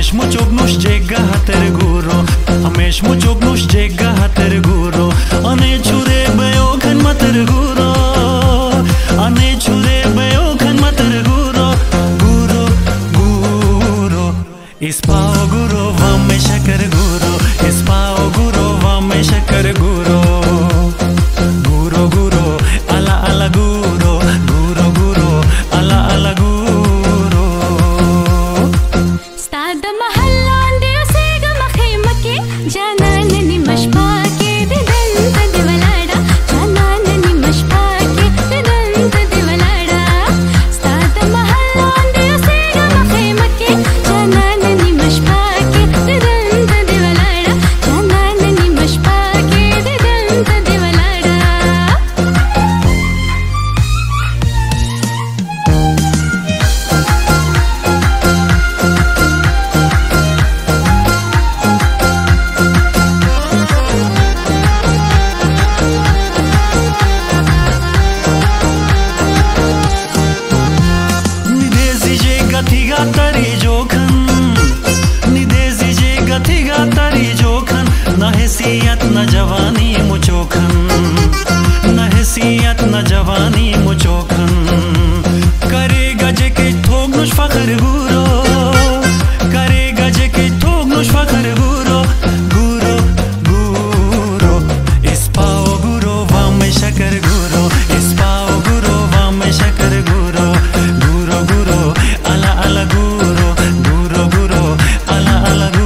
Amesh muchognush jega hater guro, Amesh muchognush jega hater guro, ane chure bayo khan mater guro, ane chure bayo khan mater guro, guro guro, ispao guro vame shakar guro, ispao guro vame shakar guro, guro guro ala ala guro, guro guro ala ala guro. न हैसियत न जवानी मुचोखन, न हैसियत न जवानी मुचोखन, करेगा जे के ठोगनुश फखर गुरो, करेगा जे के ठोगनुश फखर गुरो, गुरो गुरो, इस्पाओ गुरो वामे शकर गुरो, इस्पाओ गुरो वामे शकर गुरो, गुरो गुरो अला अला गुरो, गुरो गुरो अला अला गुरो.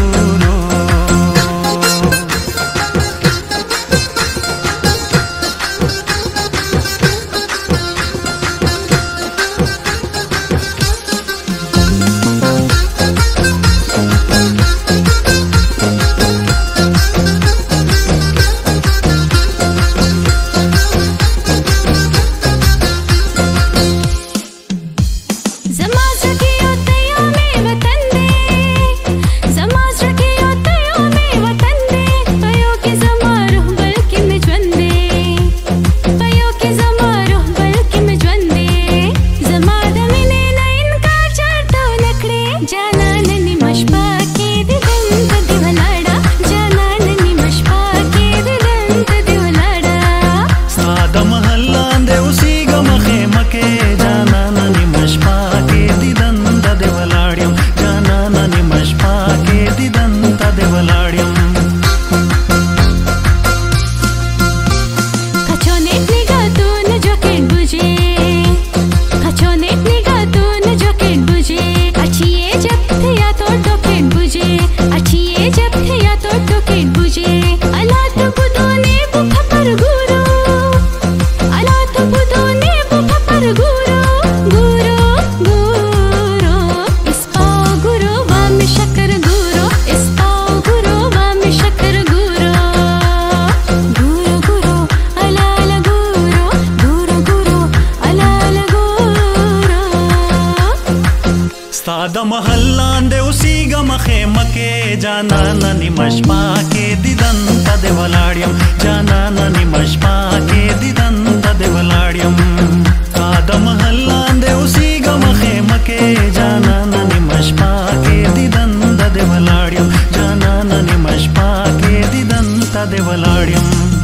सादा महल्लांदे उसी गमखे मके जाना ननी मशपा के दिदन तदे वलाड्यम, जाना ननी मशपा के दिदन तदे वलाड्यम. सादा महल्लांदे उसी गमखे मके जाना ननी मशपा के दिदन तदे वलाड्यम, जाना ननी मशपा के दिदन तदे वलाड्यम.